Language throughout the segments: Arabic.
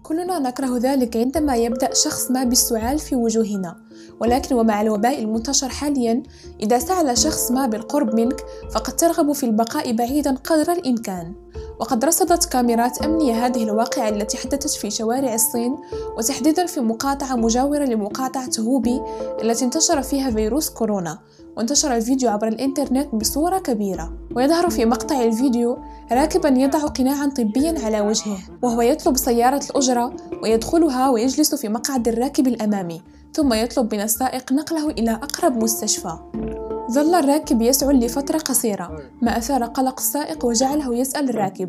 كلنا نكره ذلك عندما يبدأ شخص ما بالسعال في وجوهنا، ولكن ومع الوباء المنتشر حاليا إذا سعل شخص ما بالقرب منك فقد ترغب في البقاء بعيدا قدر الإمكان. وقد رصدت كاميرات أمنية هذه الواقعة التي حدثت في شوارع الصين، وتحديدا في مقاطعة مجاورة لمقاطعة هوبي التي انتشر فيها فيروس كورونا. وانتشر الفيديو عبر الإنترنت بصورة كبيرة، ويظهر في مقطع الفيديو راكبا يضع قناعا طبيا على وجهه وهو يطلب سيارة الأجرة ويدخلها ويجلس في مقعد الراكب الأمامي، ثم يطلب من السائق نقله إلى أقرب مستشفى. ظل الراكب يسعل لفترة قصيرة، ما أثار قلق السائق وجعله يسأل الراكب: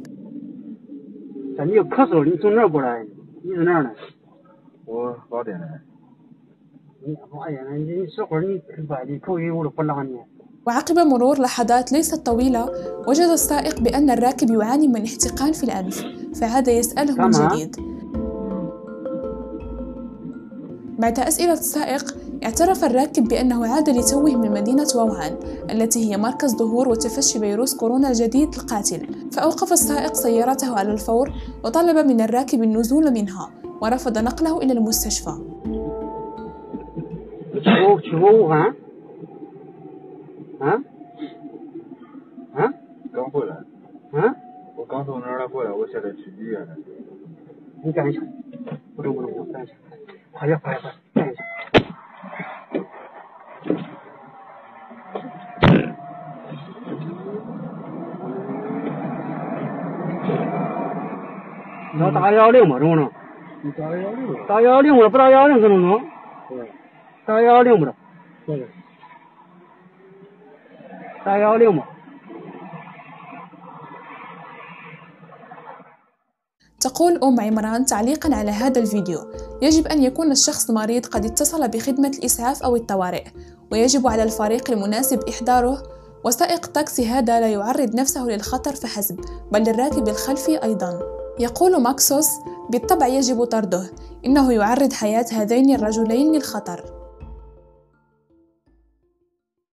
وعقب مرور لحظات ليست طويلة وجد السائق بأن الراكب يعاني من احتقان في الأنف، فعاد يسأله من جديد. بعد أسئلة السائق اعترف الراكب بأنه عاد لتوه من مدينة ووهان التي هي مركز ظهور وتفشي فيروس كورونا الجديد القاتل، فأوقف السائق سيارته على الفور وطلب من الراكب النزول منها ورفض نقله إلى المستشفى. 打110吗？中不中？你打110我不打110可能中？对，打110不中？对，打110吗？ تقول أم عمران تعليقا على هذا الفيديو: يجب أن يكون الشخص مريض قد اتصل بخدمة الإسعاف أو الطوارئ، ويجب على الفريق المناسب إحضاره، وسائق التاكسي هذا لا يعرض نفسه للخطر فحسب بل للراكب الخلفي أيضا. يقول ماكسوس: بالطبع يجب طرده، إنه يعرض حياة هذين الرجلين للخطر.